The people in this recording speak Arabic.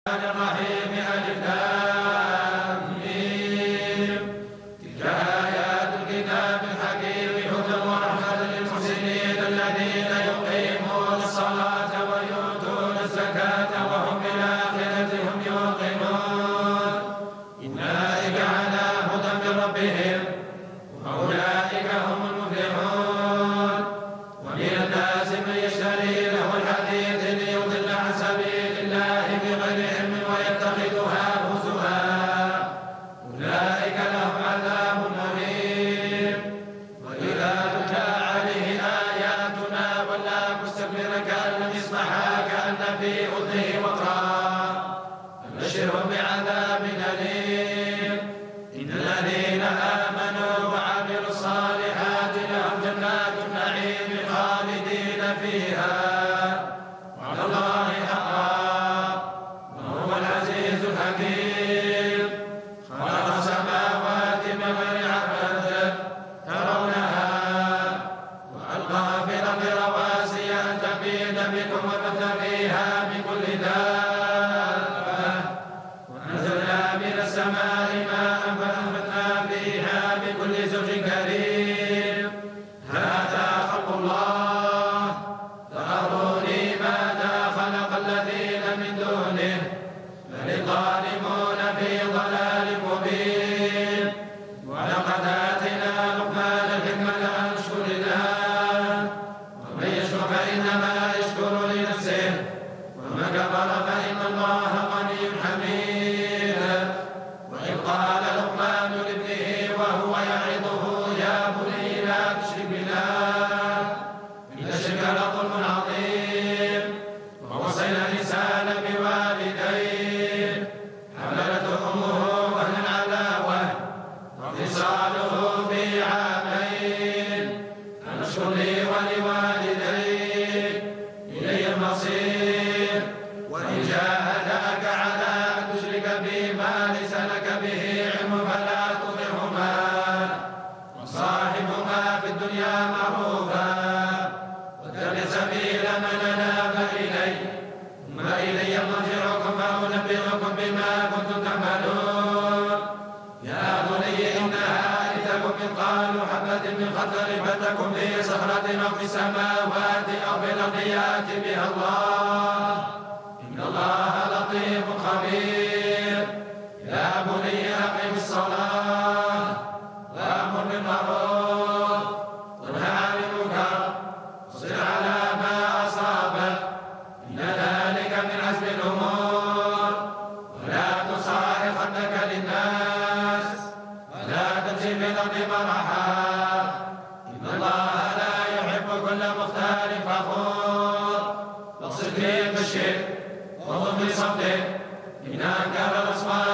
الرحيم ألف لام ميم. تلك آيات الكتاب الحكيم هدى ورحمة للمحسنين الذين يقيمون الصلاة ويؤتون الزكاة وهم بالآخرة هم يوقنون. أولئك على هدى من ربهم وأولئك هم المفلحون. ومن الناس من يشتري له الحديث ليضل عن سبيل الله بغير علم ويتخذها هزوا. أولئك لهم عذاب مهين. وإذا تتلى عليه آياتنا ولى مستكبرا كأن لم يسمعها كأن في أذنه وقرا. فبشرهم بعذاب أليم. إن الذين آمنوا وعملوا الصالحات لهم جنات النعيم خالدين فيها وعلى الله حقا وهو العزيز الحكيم. خلق السماوات بغير عمد ترونها وألقى في الأرض رواسي أن تميد بكم وبث فيها من كل دابة وأنزلنا من السماء ماء فأنبتنا فيها من كل زوج كريم. هذا خلق الله فأروني ماذا خلق الذين من دونه بل الظالمون في ضلال مبين. ولقد آتينا لقمان الحكمة أن اشكر لله ومن يشكر فإنما يشكر لنفسه ومن كفر فإن الله غني حميد. وإذ قال لقمان لابنه وهو يعظه يا بني لا تشرك بالله إن الشرك لظلم عظيم. ووصينا الإنسان بوالديه حملته أمه وهنا على وهن وفصاله في عامين أن اشكر لي ولوالديك إلي المصير. وإن جاهداك على أن تشرك بي ما ليس لك به علم فلا تطعهما وصاحبهما في الدنيا معروفا واتبع سبيل من أناب إلي ثم إلي مرجعكم فأنبئكم بما كنتم تعملون. يا بني إنها إن تكن مثقال حبة من خردل فتكن في صخرة أو في السماوات أو في الأرض يأت بها الله إن الله لطيف خبير. يا بني أقم الصلاة وأمر بالمعروف وانه عن المنكر واصبر على ما أصابك إن ذلك من عزم الأمور. ولا تصاحب خدك للناس ولا تمشي في الأرض مرحا إن الله لا يحب كل مختال فخور. واقصد في مشيك وغض في صوتك إن أنكر الأصوات